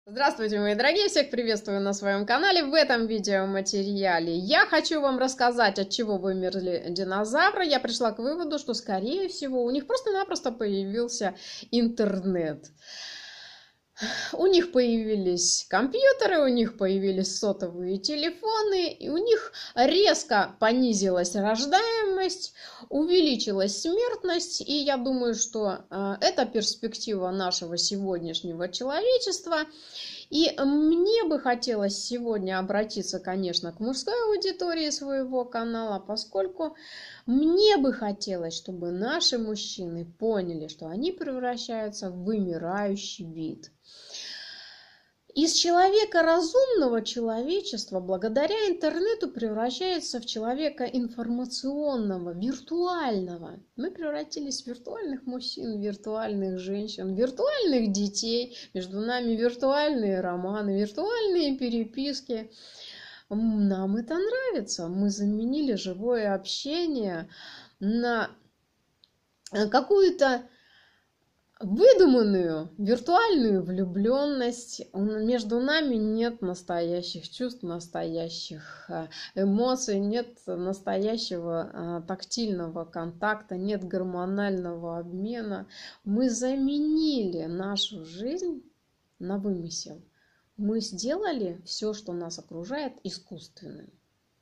Здравствуйте, мои дорогие! Всех приветствую на своем канале. В этом видеоматериале я хочу вам рассказать, от чего вымерли динозавры. Я пришла к выводу, что, скорее всего, у них просто-напросто появился интернет. У них появились компьютеры, у них появились сотовые телефоны, и у них резко понизилась рождаемость, увеличилась смертность, и я думаю, что это перспектива нашего сегодняшнего человечества. И мне бы хотелось сегодня обратиться, конечно, к мужской аудитории своего канала, поскольку мне бы хотелось, чтобы наши мужчины поняли, что они превращаются в вымирающий вид. Из человека разумного человечества благодаря интернету превращается в человека информационного, виртуального. Мы превратились в виртуальных мужчин, виртуальных женщин, виртуальных детей. Между нами виртуальные романы, виртуальные переписки. Нам это нравится. Мы заменили живое общение на какую-то выдуманную виртуальную влюбленность. Между нами нет настоящих чувств, настоящих эмоций, нет настоящего тактильного контакта, нет гормонального обмена. Мы заменили нашу жизнь на вымысел. Мы сделали все, что нас окружает, искусственным.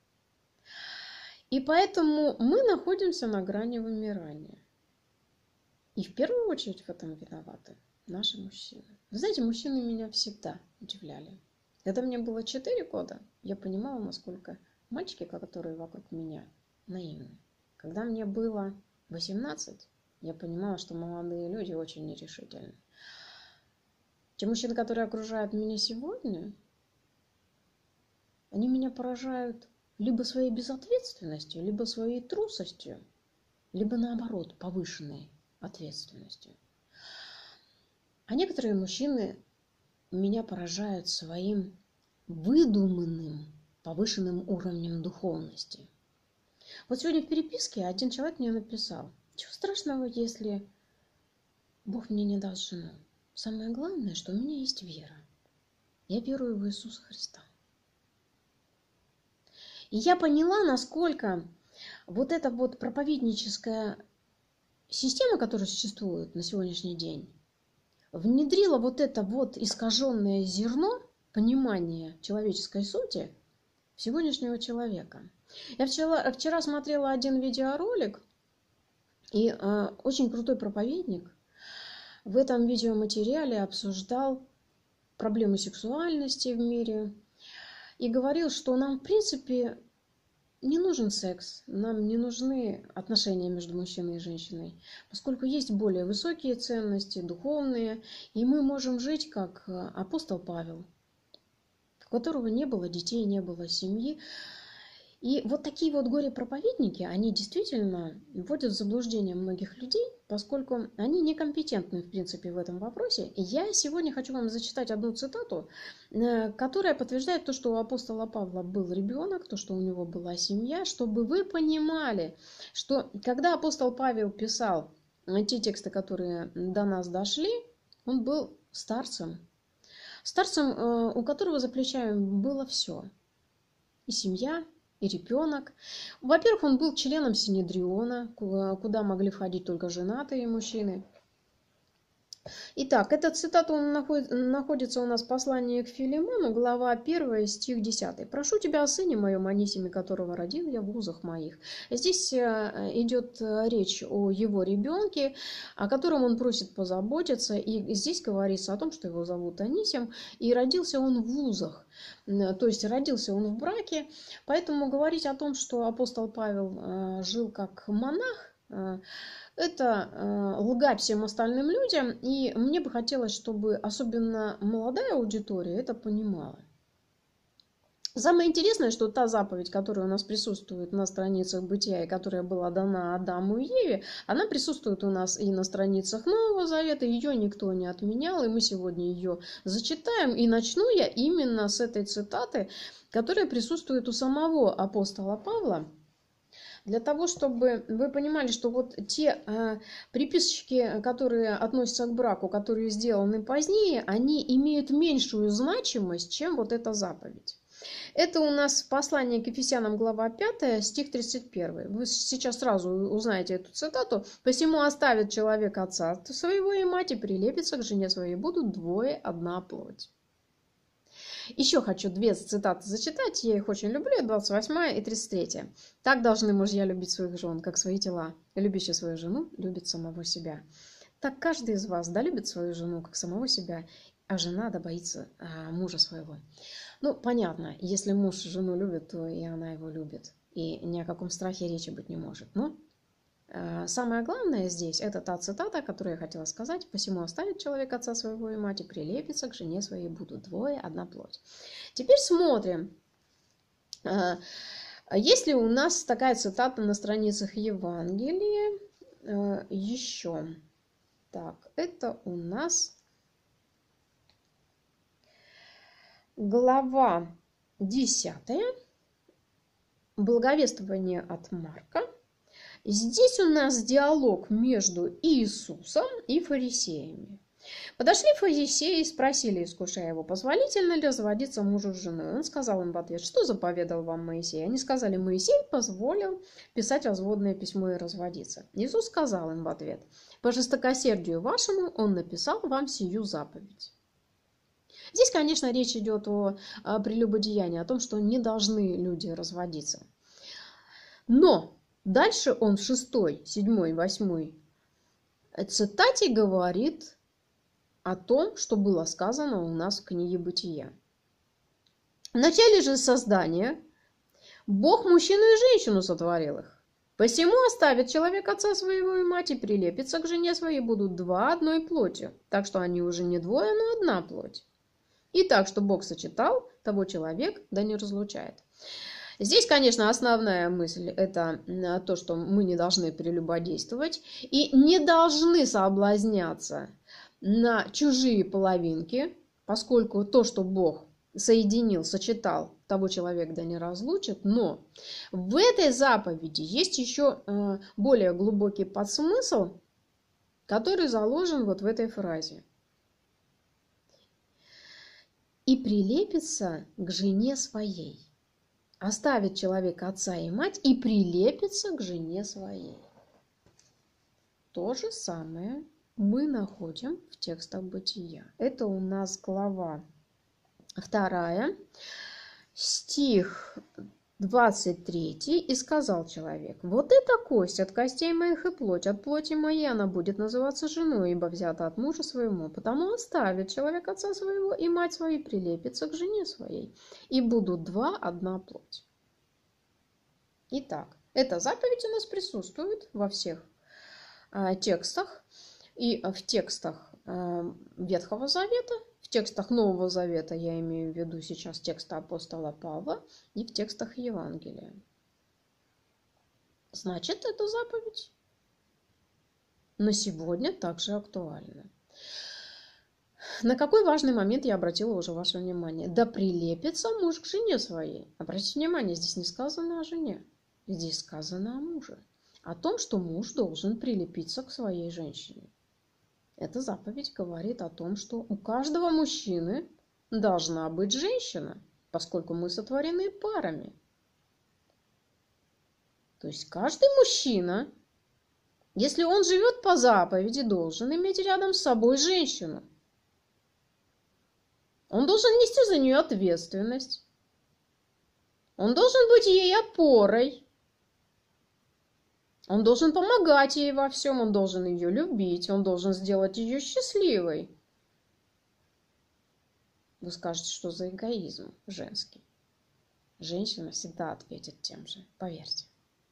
И поэтому мы находимся на грани вымирания. И в первую очередь в этом виноваты наши мужчины. Вы знаете, мужчины меня всегда удивляли. Когда мне было 4 года, я понимала, насколько мальчики, которые вокруг меня, наивны. Когда мне было 18, я понимала, что молодые люди очень нерешительны. Те мужчины, которые окружают меня сегодня, они меня поражают либо своей безответственностью, либо своей трусостью, либо наоборот, повышенной ответственностью. А некоторые мужчины меня поражают своим выдуманным повышенным уровнем духовности. Вот сегодня в переписке один человек мне написал: чего страшного, если Бог мне не даст жену? Самое главное, что у меня есть вера. Я верую в Иисуса Христа. И я поняла, насколько вот эта вот проповедническая система, которая существует на сегодняшний день, внедрила вот это вот искаженное зерно понимания человеческой сути в сегодняшнего человека. Я вчера смотрела один видеоролик, и очень крутой проповедник в этом видеоматериале обсуждал проблемы сексуальности в мире и говорил, что нам в принципе не нужен секс, нам не нужны отношения между мужчиной и женщиной, поскольку есть более высокие ценности, духовные, и мы можем жить как апостол Павел, у которого не было детей, не было семьи. И вот такие вот горе-проповедники, они действительно вводят в заблуждение многих людей, поскольку они некомпетентны, в принципе, в этом вопросе. И я сегодня хочу вам зачитать одну цитату, которая подтверждает то, что у апостола Павла был ребенок, то, что у него была семья, чтобы вы понимали, что когда апостол Павел писал те тексты, которые до нас дошли, он был старцем, у которого за плечами было все. И семья, и ребенок. Во-первых, он был членом Синедриона, куда могли входить только женатые мужчины. Итак, эта цитата находится у нас в послании к Филимону, глава 1, стих 10. «Прошу тебя, о сыне моем, Анисиме, которого родил я в узах моих». Здесь идет речь о его ребенке, о котором он просит позаботиться. И здесь говорится о том, что его зовут Анисим, и родился он в узах. То есть родился он в браке. Поэтому говорить о том, что апостол Павел жил как монах, это лгать всем остальным людям, и мне бы хотелось, чтобы особенно молодая аудитория это понимала. Самое интересное, что та заповедь, которая у нас присутствует на страницах Бытия, и которая была дана Адаму и Еве, она присутствует у нас и на страницах Нового Завета, ее никто не отменял, и мы сегодня ее зачитаем. И начну я именно с этой цитаты, которая присутствует у самого апостола Павла. для того, чтобы вы понимали, что вот те приписочки, которые относятся к браку, которые сделаны позднее, они имеют меньшую значимость, чем вот эта заповедь. Это у нас послание к Ефесянам, глава 5, стих 31. Вы сейчас сразу узнаете эту цитату. «Посему оставит человек отца своего и мать, и прилепится к жене своей, будут двое одна плоть». Еще хочу две цитаты зачитать, я их очень люблю, 28 и 33. «Так должны мужья любить своих жен, как свои тела. Любящий свою жену любит самого себя. Так каждый из вас да любит свою жену, как самого себя, а жена да боится мужа своего». Ну, понятно, если муж жену любит, то и она его любит. И ни о каком страхе речи быть не может. Но самое главное здесь, это та цитата, которую я хотела сказать. «Посему оставит человек отца своего и мать, и прилепится к жене своей, будут двое одна плоть». Теперь смотрим. Есть ли у нас такая цитата на страницах Евангелия? Еще. Так, это у нас глава 10. Благовествование от Марка. Здесь у нас диалог между Иисусом и фарисеями. Подошли фарисеи и спросили, искушая его, позволительно ли разводиться мужу с женой. Он сказал им в ответ, что заповедал вам Моисей. Они сказали, Моисей позволил писать разводное письмо и разводиться. Иисус сказал им в ответ, по жестокосердию вашему он написал вам сию заповедь. Здесь, конечно, речь идет о прелюбодеянии, о том, что не должны люди разводиться. Но дальше он в 6, 7, 8 цитате говорит о том, что было сказано у нас в книге Бытия. В начале же создания Бог мужчину и женщину сотворил их. Посему оставит человек отца своего и мать, и прилепится к жене своей, будут два одной плотью. Так что они уже не двое, но одна плоть. И так, что Бог сочетал, того человек да не разлучает. Здесь, конечно, основная мысль – это то, что мы не должны прелюбодействовать и не должны соблазняться на чужие половинки, поскольку то, что Бог соединил, сочетал, того человек да не разлучит. Но в этой заповеди есть еще более глубокий подсмысл, который заложен вот в этой фразе. «И прилепится к жене своей». Оставит человек отца и мать и прилепится к жене своей. То же самое мы находим в текстах Бытия. Это у нас глава 2, стих 23. «И сказал человек, вот эта кость от костей моих и плоть от плоти моей, она будет называться женой, ибо взята от мужа своему. Потому оставит человек отца своего и мать свою, прилепится к жене своей, и будут два одна плоть». Итак, эта заповедь у нас присутствует во всех текстах. И в текстах Ветхого Завета, в текстах Нового Завета, я имею в виду сейчас тексты апостола Павла, и в текстах Евангелия. Значит, эта заповедь на сегодня также актуальна. На какой важный момент я обратила уже ваше внимание? Да прилепится муж к жене своей. Обратите внимание, здесь не сказано о жене, здесь сказано о муже. О том, что муж должен прилепиться к своей женщине. Эта заповедь говорит о том, что у каждого мужчины должна быть женщина, поскольку мы сотворены парами. То есть каждый мужчина, если он живет по заповеди, должен иметь рядом с собой женщину. Он должен нести за нее ответственность. Он должен быть ей опорой. Он должен помогать ей во всем, он должен ее любить, он должен сделать ее счастливой. Вы скажете, что за эгоизм женский. Женщина всегда ответит тем же, поверьте.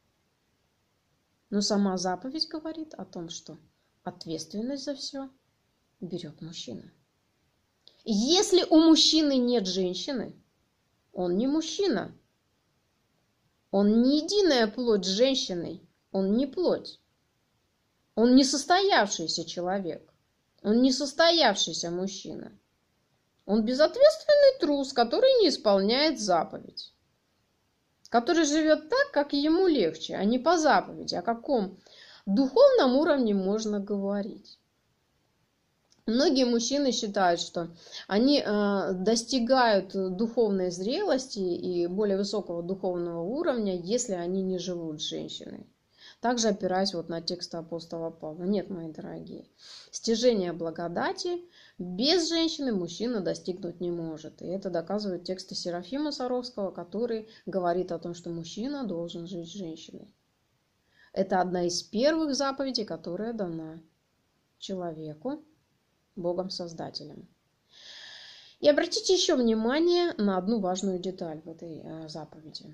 Но сама заповедь говорит о том, что ответственность за все берет мужчина. Если у мужчины нет женщины, он не мужчина. Он не единая плоть с женщиной. Он не плоть. Он не состоявшийся человек. Он не состоявшийся мужчина. Он безответственный трус, который не исполняет заповедь. который живет так, как ему легче, а не по заповеди. О каком духовном уровне можно говорить? Многие мужчины считают, что они достигают духовной зрелости и более высокого духовного уровня, если они не живут с женщиной. Также опираясь вот на тексты апостола Павла. Нет, мои дорогие, стяжение благодати без женщины мужчина достигнуть не может. И это доказывают тексты Серафима Саровского, который говорит о том, что мужчина должен жить с женщиной. Это одна из первых заповедей, которая дана человеку Богом Создателем. И обратите еще внимание на одну важную деталь в этой заповеди.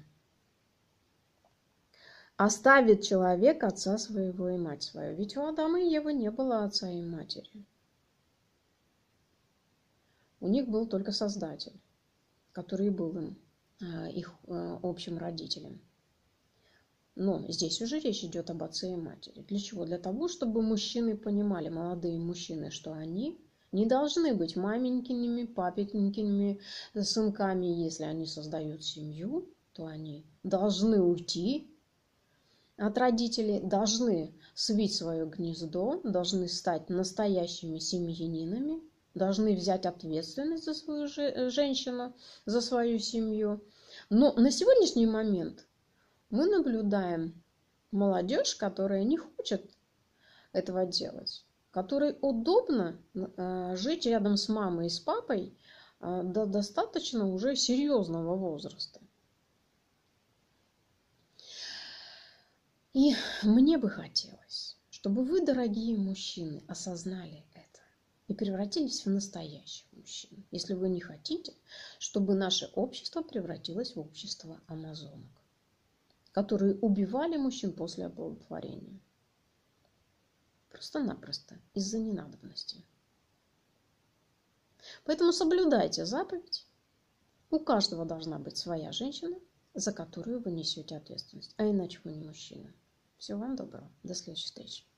Оставит человек отца своего и мать свою. Ведь у Адама и Евы не было отца и матери. У них был только Создатель, который был им, их общим родителем. Но здесь уже речь идет об отце и матери. Для чего? Для того, чтобы мужчины понимали, молодые мужчины, что они не должны быть маменькиными, папенькиными сынками. Если они создают семью, то они должны уйти от родителей, должны свить свое гнездо, должны стать настоящими семьянинами, должны взять ответственность за свою женщину, за свою семью. Но на сегодняшний момент мы наблюдаем молодежь, которая не хочет этого делать, которой удобно жить рядом с мамой и с папой до достаточно уже серьезного возраста. И мне бы хотелось, чтобы вы, дорогие мужчины, осознали это и превратились в настоящих мужчин, если вы не хотите, чтобы наше общество превратилось в общество амазонок, которые убивали мужчин после оплодотворения. Просто-напросто из-за ненадобности. Поэтому соблюдайте заповедь. У каждого должна быть своя женщина, за которую вы несете ответственность. А иначе вы не мужчина. Всего вам доброго. До следующей встречи.